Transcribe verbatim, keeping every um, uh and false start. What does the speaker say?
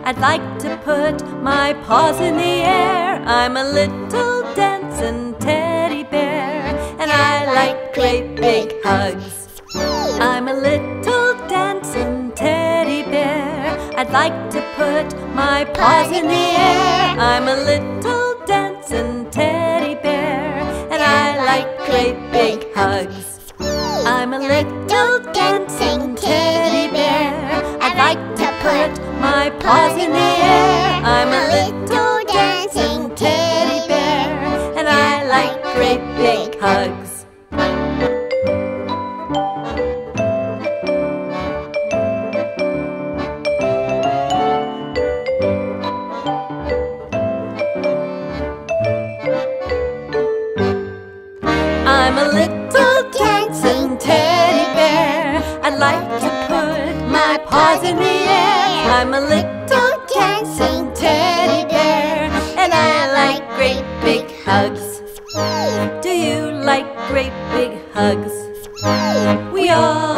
I'd like to put my paws in the air. I'm a little dancing teddy bear, and I like great big hugs. I'm a little dancing teddy bear. I'd like to put my paws in the air. I'm a little dancing teddy bear, and I like great big hugs. I'm a little dancing teddy bear. I'd like to put my paws in the air. I'm a little dancing teddy bear, and I like great big hugs. I'm a little dancing teddy bear. I'd like to put my paws in the air. I'm a little dancing teddy bear, and I like great big hugs. Do you like great big hugs? We all